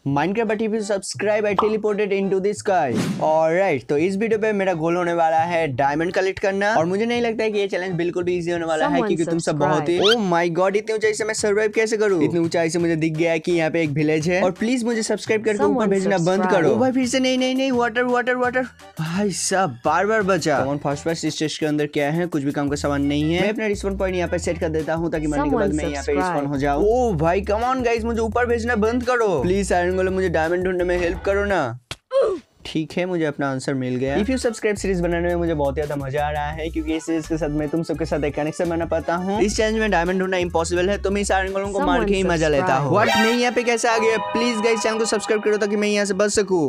Minecraft but if you subscribe I teleported into the sky। Alright, तो इस video पे मेरा गोल होने वाला है डायमंड कलेक्ट करना और मुझे नहीं लगता है कि ये चैलेंज बिल्कुल भी इजी होने वाला है क्योंकि तुम सब बहुत ही ओह माय गॉड इतनी ऊंचाई से मैं सर्वाइव कैसे करूं। इतनी ऊंचाई से मुझे दिख गया है कि यहाँ पे एक विलेज है और प्लीज मुझे सब्सक्राइब करके ऊपर भेजना बंद करो। भाई फिर से नहीं वाटर वाटर वाटर भाई साहब बार बचा। फर्स्ट इस चेस्ट के अंदर क्या है, कुछ भी काम का सामान नहीं है। मैं अपना रिस्पॉन पॉइंट यहाँ पे सेट कर देता हूँ ताकि मरने के बाद मैं यहाँ पे रिस्पॉन हो जाऊँ। ओ भाई कम ऑन गाइस, मुझे ऊपर भेजना बंद करो प्लीज। आयरन गोलेम मुझे डायमंड ढूंढने में हेल्प करो ना। ठीक है, मुझे अपना आंसर मिल गया। इफ यू सब्सक्राइब सीरीज बनाने में मुझे बहुत ज्यादा मजा आ रहा है क्योंकि इस सीरीज के साथ मैं तुम सबके साथ एक कनेक्शन बना पाता हूँ। इस चैलेंज में डायमंड ढूंढना इम्पॉसिबल है तो मैं इस आयरन गोलेम को मार के ही मजा लेता हूँ। व्हाट, मैं यहाँ पे कैसे आ गया? प्लीज गाइस चैनल को सब्सक्राइब करो ताकि मैं यहाँ से बच सकूं।